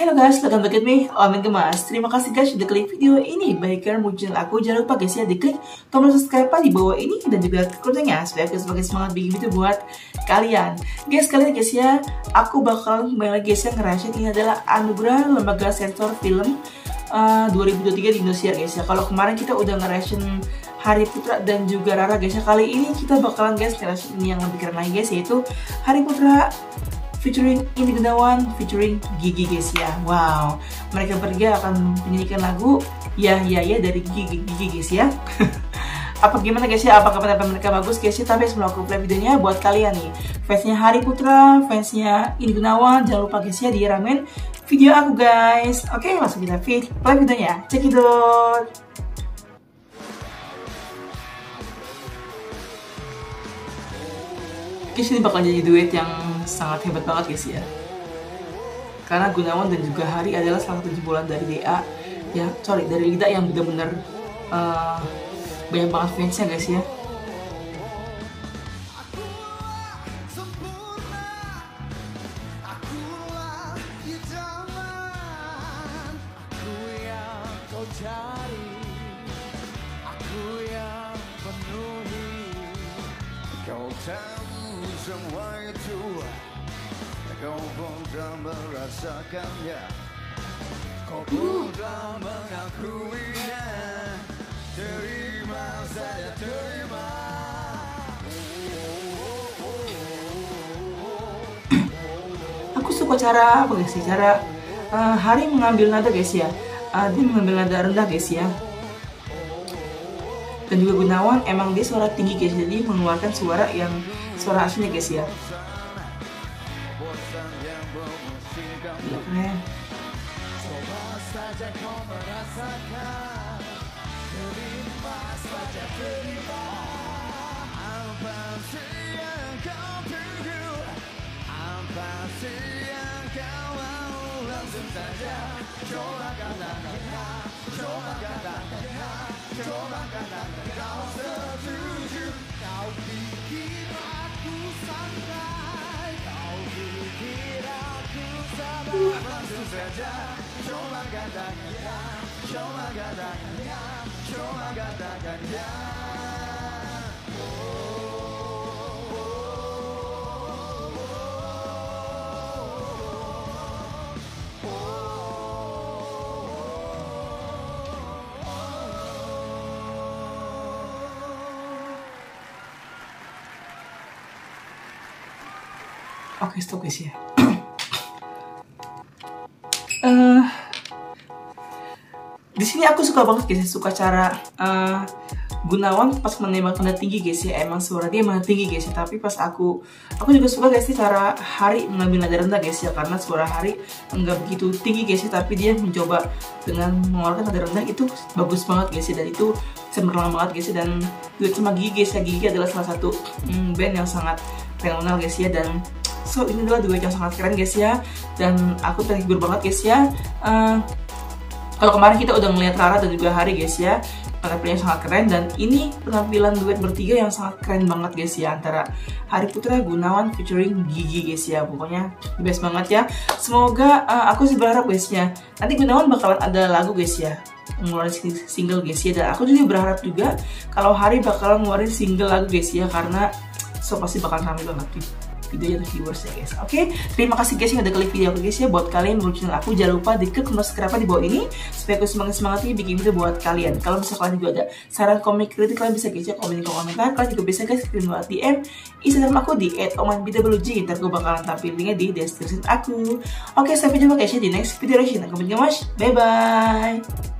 Hello guys, welcome back with me, Omen Gemas. Terima kasih guys sudah klik video ini. Baik kalian mau channel aku, jangan lupa guys ya diklik tombol subscribe di bawah ini dan juga klik loncengnya supaya aku sebagai semangat bikin video buat kalian. Guys, kali ini guys ya, aku bakal kembali lagi guys ya nge-reaction. Ini adalah anugerah lembaga sensor film 2023 di Indonesia guys ya. Kalau kemarin kita udah nge-reaction Hari Putra dan juga Rara guys ya, kali ini kita bakalan guys nge-reaction ini yang lebih keren lagi guys, yaitu Hari Putra featuring Indi Gunawan, featuring Gigi guys ya. Wow, mereka bertiga akan menyanyikan lagu Ya dari Gigi guys ya. Apa gimana guys ya, apakah pendapat mereka bagus guys ya. Tapi sebelum aku play videonya buat kalian nih, fansnya Hari Putra, fansnya Indi Gunawan, jangan lupa guys ya diramein video aku guys. Oke, langsung kita play videonya, check it out. Guys, ini bakal jadi duet yang sangat hebat banget guys ya. Karena Gunawan dan juga Hari adalah salah satu jebolan dari DA ya, dari Lida yang benar-benar banyak banget fansnya guys ya. Kau tahu semua itu, kau pun telah merasakannya, kau pun telah mengakuinya. Terima saja, terima. Aku suka cara apa guys sih, cara Hari mengambil nada guys ya. Dia mengambil nada rendah guys ya. Dan juga Gunawan emang dia suara tinggi guys, jadi mengeluarkan suara aslinya guys ya. Keren. Kau pikir aku santai, kau pikir aku sabar. Langsung saja coba katakan ya, coba katakan ya, coba katakan ya. Oke, stop guys ya. Di sini aku suka banget guys, suka cara Gunawan pas menembak nada tinggi guys ya. Emang suara dia emang tinggi guys ya, tapi pas aku juga suka guys sih cara Hari mengambil nada rendah guys ya, karena suara Hari enggak begitu tinggi guys ya, tapi dia mencoba dengan mengeluarkan nada rendah. Itu bagus banget guys ya, dan itu cemerlang banget guys ya. Dan duet sama Gigi guys ya, Gigi adalah salah satu band yang sangat fenomenal guys ya. Dan so ini adalah duet yang sangat keren guys ya, dan aku terhibur banget guys ya. Kalau kemarin kita udah ngeliat Rara dan juga Hari guys ya, penampilannya sangat keren, dan ini penampilan duet bertiga yang sangat keren banget guys ya, antara Hari Putra, Gunawan featuring Gigi guys ya. Pokoknya best banget ya. Semoga aku sih berharap guys ya, nanti Gunawan bakalan ada lagu guys ya, ngeluarin single guys ya. Dan aku juga berharap juga kalau Hari bakalan ngeluarin single lagu guys ya, karena so pasti bakalan ramai banget videonya untuk viewers ya guys. Oke, terima kasih guys yang udah klik video aku guys ya. Buat kalian yang channel aku, jangan lupa diklik tombol subscribe di bawah ini supaya aku semangat bikin video buat kalian. Kalau misalnya kalian juga ada saran, komen, kritik, kalian bisa guys ya komen di komentar. Kalian juga bisa guys kirim lewat DM Instagram aku di @omanbwg. Ntar gue bakalan tampil linknya di deskripsi aku. Oke, sampai jumpa guys ya di next video reaction. Aku Bye bye.